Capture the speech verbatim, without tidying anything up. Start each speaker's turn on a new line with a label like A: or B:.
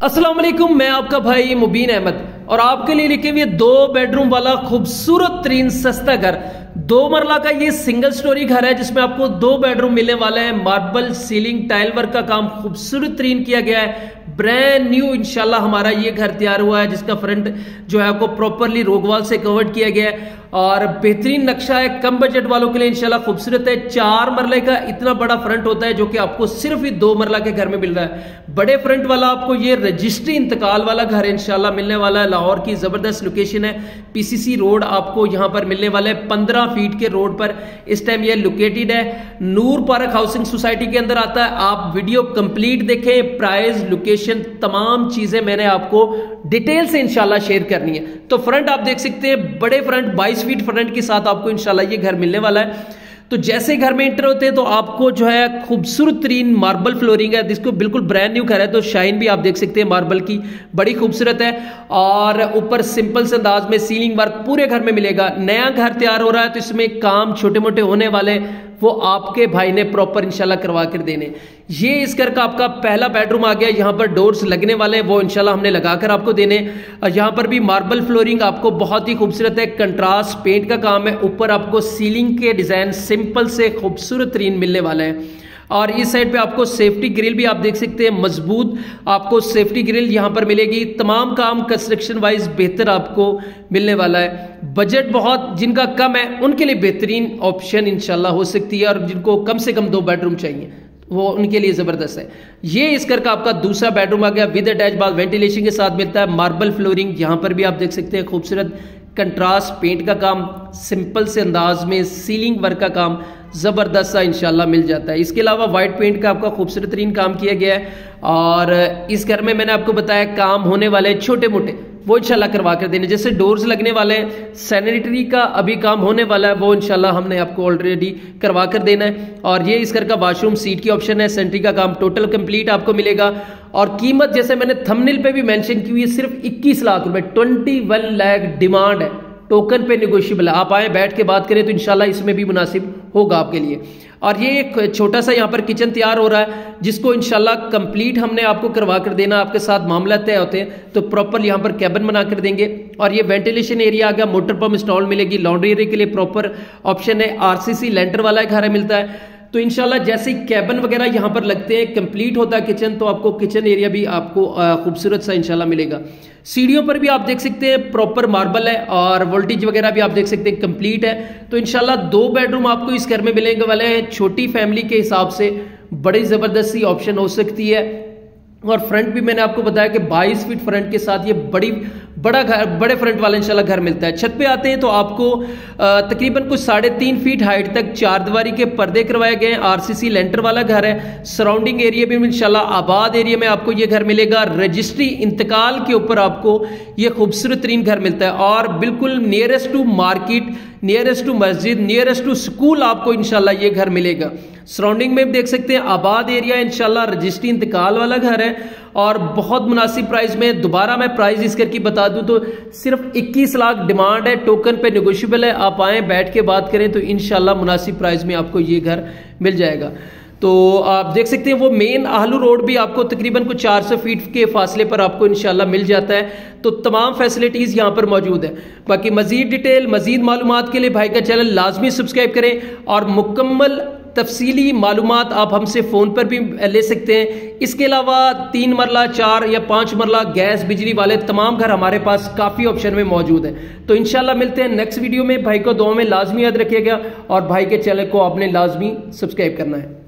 A: अस्सलाम वालेकुम, मैं आपका भाई मुबीन अहमद और आपके लिए लेके हुए दो बेडरूम वाला खूबसूरत तरीन सस्ता घर। दो मरला का ये सिंगल स्टोरी घर है जिसमें आपको दो बेडरूम मिलने वाले हैं। मार्बल सीलिंग टाइल वर्क का काम खूबसूरत तरीन किया गया है। ब्रांड न्यू इंशाल्लाह हमारा ये घर तैयार हुआ है जिसका फ्रंट जो है आपको प्रॉपरली रोगवाल से कवर्ड किया गया है और बेहतरीन नक्शा है। कम बजट वालों के लिए इंशाल्लाह खूबसूरत है। चार मरले का इतना बड़ा फ्रंट होता है जो कि आपको सिर्फ ही दो मरला के घर में मिल रहा है। बड़े फ्रंट वाला आपको ये रजिस्ट्री इंतकाल वाला घर इंशाल्लाह मिलने वाला है। लाहौर की जबरदस्त लोकेशन है। पीसीसी रोड आपको यहां पर मिलने वाला है। पंद्रह फीट के रोड पर इस टाइम ये लोकेटेड है। नूर पार्क हाउसिंग सोसाइटी के अंदर आता है। आप वीडियो कंप्लीट देखें, प्राइस, लोकेशन, तमाम चीजें मैंने आपको डिटेल से इंशाल्लाह शेयर करनी है। तो फ्रंट आप देख सकते हैं, बड़े फ्रंट बाईस फीट फ्रंट के साथ आपको इंशाल्लाह ये घर मिलने वाला है। तो जैसे घर में इंटर होते हैं तो आपको जो है खूबसूरत तरीन मार्बल फ्लोरिंग है जिसको बिल्कुल ब्रांड न्यू घर है। तो शाइन भी आप देख सकते हैं मार्बल की बड़ी खूबसूरत है और ऊपर सिंपल से अंदाज में सीलिंग वर्क पूरे घर में मिलेगा। नया घर तैयार हो रहा है तो इसमें काम छोटे मोटे होने वाले वो आपके भाई ने प्रॉपर इंशाल्लाह करवा कर देने। ये इस घर का आपका पहला बेडरूम आ गया। यहाँ पर डोर्स लगने वाले हैं वो इंशाल्लाह हमने लगाकर आपको देने। यहाँ पर भी मार्बल फ्लोरिंग आपको बहुत ही खूबसूरत है। कंट्रास्ट पेंट का काम है। ऊपर आपको सीलिंग के डिजाइन सिंपल से खूबसूरत तरीन मिलने वाले हैं और इस साइड पे आपको सेफ्टी ग्रिल भी आप देख सकते हैं। मजबूत आपको सेफ्टी ग्रिल यहां पर मिलेगी। तमाम काम कंस्ट्रक्शन वाइज बेहतर आपको मिलने वाला है। बजट बहुत जिनका कम है उनके लिए बेहतरीन ऑप्शन इंशाल्लाह हो सकती है और जिनको कम से कम दो बेडरूम चाहिए वो उनके लिए जबरदस्त है। ये इस घर का आपका दूसरा बेडरूम आ गया। विद अटैच बाथ वेंटिलेशन के साथ मिलता है। मार्बल फ्लोरिंग यहां पर भी आप देख सकते हैं। खूबसूरत कंट्रास्ट पेंट का काम, सिंपल से अंदाज में सीलिंग वर्क का काम जबरदस्त सा इंशाल्लाह मिल जाता है। इसके अलावा व्हाइट पेंट का आपका खूबसूरत तरीन काम किया गया है और इस घर में मैंने आपको बताया काम होने वाले छोटे मोटे वो इंशाल्लाह करवा कर देने। जैसे डोर्स लगने वाले हैं, सैनिटरी का अभी काम होने वाला है वो इंशाल्लाह हमने आपको ऑलरेडी करवा कर देना है। और ये इस घर का वॉशरूम सीट की ऑप्शन है। सेंट्री का काम टोटल कंप्लीट आपको मिलेगा और कीमत जैसे मैंने थंबनेल पे भी मेंशन की हुई है सिर्फ इक्कीस लाख रुपए, ट्वेंटी वन लाख डिमांड है। टोकन पे नेगोशिएबल है। आप आए बैठ के बात करें तो इंशाल्लाह इसमें भी मुनासिब होगा आपके लिए। और ये एक छोटा सा यहाँ पर किचन तैयार हो रहा है जिसको इंशाल्लाह कंप्लीट हमने आपको करवा कर देना। आपके साथ मामला तय होते हैं तो प्रॉपर यहाँ पर कैबिन बना कर देंगे। और ये वेंटिलेशन एरिया आ गया। मोटर पंप इंस्टॉल मिलेगी। लॉन्ड्री एरिया के लिए प्रॉपर ऑप्शन है। आरसीसी लेंटर वाला घर मिलता है। तो इंशाल्लाह जैसे कैबिन वगैरह यहाँ पर लगते हैं, कंप्लीट होता है किचन, तो आपको किचन एरिया भी आपको खूबसूरत सा इंशाल्लाह मिलेगा। सीढ़ियों पर भी आप देख सकते हैं प्रॉपर मार्बल है और वोल्टेज वगैरह भी आप देख सकते हैं कंप्लीट है। तो इंशाल्लाह दो बेडरूम आपको इस घर में मिलेंगे वाले हैं। छोटी फैमिली के हिसाब से बड़ी जबरदस्त सी ऑप्शन हो सकती है। और फ्रंट भी मैंने आपको बताया कि बाईस फीट फ्रंट के साथ ये बड़ी बड़ा घर, बड़े फ्रंट वाला इंशाल्लाह घर मिलता है। छत पे आते हैं तो आपको तकरीबन कुछ साढ़े तीन फीट हाइट तक चार दीवारी के पर्दे करवाए गए हैं। आरसीसी लेंटर वाला घर है। सराउंडिंग एरिया भी इंशाल्लाह आबाद एरिया में आपको ये घर मिलेगा। रजिस्ट्री इंतकाल के ऊपर आपको ये खूबसूरत तरीन घर मिलता है और बिल्कुल nearest to market, nearest to मस्जिद, नियरेस्ट टू स्कूल आपको इंशाल्लाह ये घर मिलेगा। सराउंडिंग में देख सकते हैं आबाद एरिया इंशाल्लाह। रजिस्ट्री इंतकाल वाला घर है और बहुत मुनासिब प्राइस में। दोबारा मैं प्राइस इस घर की बता दूं तो सिर्फ इक्कीस लाख डिमांड है। टोकन पे नेगोशिएबल है। आप आए बैठ के बात करें तो इंशाल्लाह मुनासिब प्राइस में आपको ये घर मिल जाएगा। तो आप देख सकते हैं वो मेन आहलू रोड भी आपको तकरीबन कुछ चार सौ फीट के फासले पर आपको इंशाल्लाह मिल जाता है। तो तमाम फैसिलिटीज यहाँ पर मौजूद है। बाकी मजीद डिटेल, मजीद मालूमात के लिए भाई का चैनल लाजमी सब्सक्राइब करें और मुकम्मल तफसीली मालूमात आप हमसे फ़ोन पर भी ले सकते हैं। इसके अलावा तीन मरला, चार या पाँच मरला गैस बिजली वाले तमाम घर हमारे पास काफ़ी ऑप्शन में मौजूद है। तो इंशाल्लाह मिलते हैं नेक्स्ट वीडियो में। भाई को दुआ में लाजमी याद रखिएगा और भाई के चैनल को आपने लाजमी सब्सक्राइब करना है।